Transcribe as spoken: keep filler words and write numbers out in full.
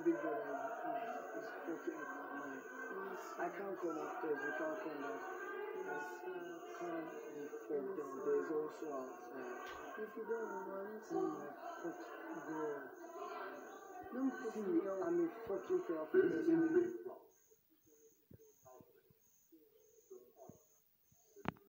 big brother is, is fucking up my mind. I can't come upstairs, we can't come down. I can't be fucked down. There's also outside. If you don't want to, Oh my fuck god. don't put See, me on. I'm a fucking powerful person.